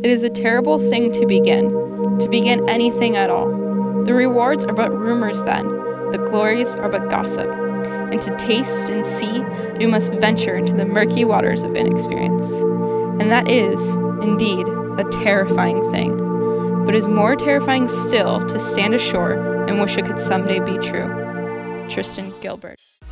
It is a terrible thing to begin anything at all. The rewards are but rumors then, the glories are but gossip. And to taste and see, we must venture into the murky waters of inexperience. And that is, indeed, a terrifying thing. But it is more terrifying still to stand ashore and wish it could someday be true. Tristan Gilbert.